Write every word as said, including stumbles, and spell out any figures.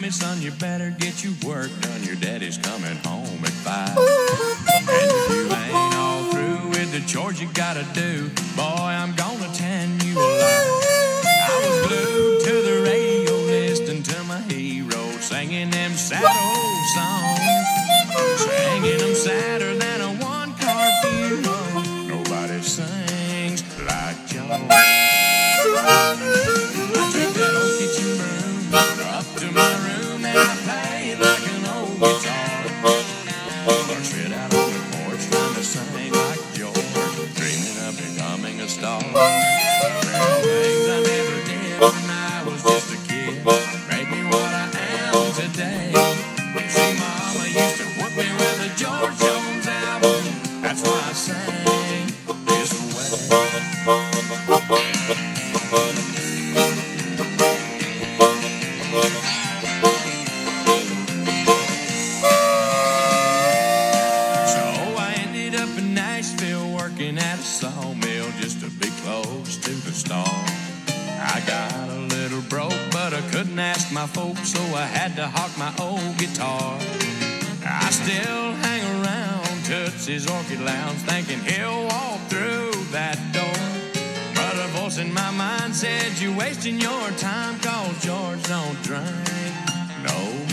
me, son, you better get your work done. Your daddy's coming home at five. And if you ain't all through with the chores you gotta do, boy, I'm gonna tan you alive. I was glued to the radio listening to my hero, singing them sad old songs, singing them sadder than a one-car funeral. Nobody sings like Joe. I take that old kitchen broom up to my room and I play it like an old guitar. Or sit out on the porch trying to sing like George, dreaming of becoming a star. Well, things I never did when I was just a kid made me what I am today. You see, Mama used to whip me with a George Jones album. That's why I sang this way. At a sawmill just to be close to the star. I got a little broke, but I couldn't ask my folks, so I had to hawk my old guitar. I still hang around Tootsie's Orchid Lounge, thinking he'll walk through that door. But a voice in my mind said, you're wasting your time, 'cause George don't drink no